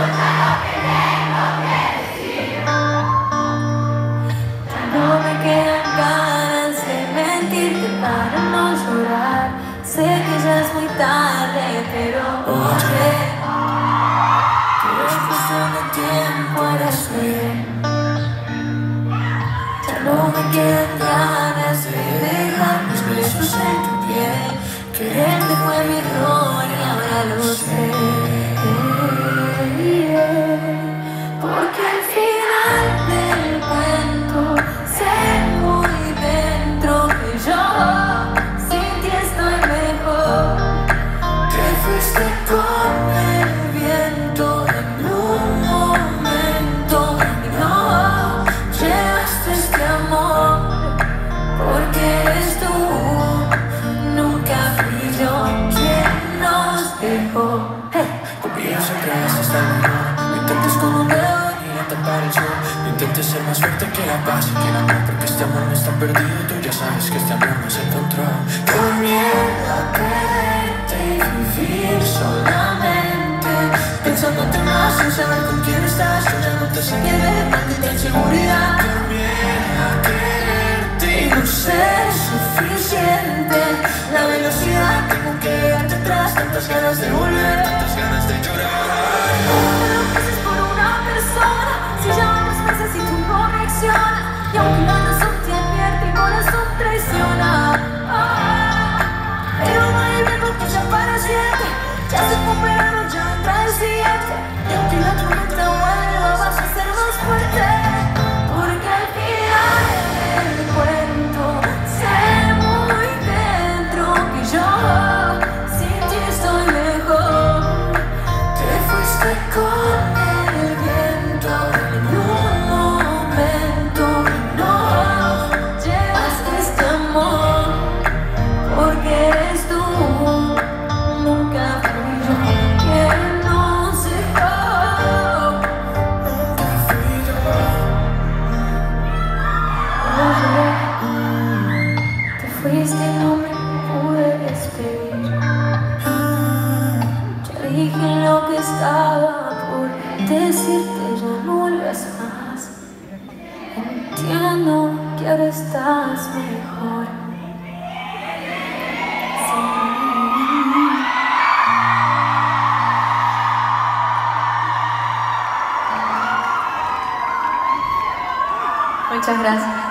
No me quedan ganas de mentirte para no llorar. Sé que ya es muy tarde, pero oye, que es cuestión de tiempo, eres bien. Ya no me quedan ganas de dejar mis besos en tu piel. Quererte fue mi error y ahora lo sé. Porque al final del cuento sé muy dentro que yo sin ti estoy mejor. Te fuiste con el viento en un momento y no llevaste este amor. Porque eres tú, nunca fui yo quien nos dejó. Conmigo siempre vas a estar mejor. No intentes con un dedo y no tapar el sol. No intentes ser más fuerte que la paz y que el amor, porque este amor no está perdido. Tú ya sabes que este amor no se encontró. Con miedo a perderte y vivir solamente pensándote más sin saber con quién estás. Yo ya no te saqué de maldita inseguridad. Con miedo a quererte Y no ser suficiente la velocidad, tengo que dejarte atrás. Tantas ganas de volver, tantas ganas de llorar. no pases por una persona si ya varios meses y tú no reaccionas. Y aunque la razón te advierte, el corazón traiciona. Pero no hay viento que sea para siempre. Ya se fue un verano, ya entra el siguiente. Y aunque la tormenta vuelva, vas a ser más fuerte. Porque al final del cuento sé muy dentro que yo sin ti estoy mejor. Te fuiste con el viento en un momento y no llevaste este amor. Porque eres tú, nunca fui yo quien nos dejó. Nunca fui yo. Oye, te fuiste y no me pude despedir. Ya dije lo que estaba por decirte, ya no vuelvas más. Entiendo que ahora estás mejor. Sí. Muchas gracias.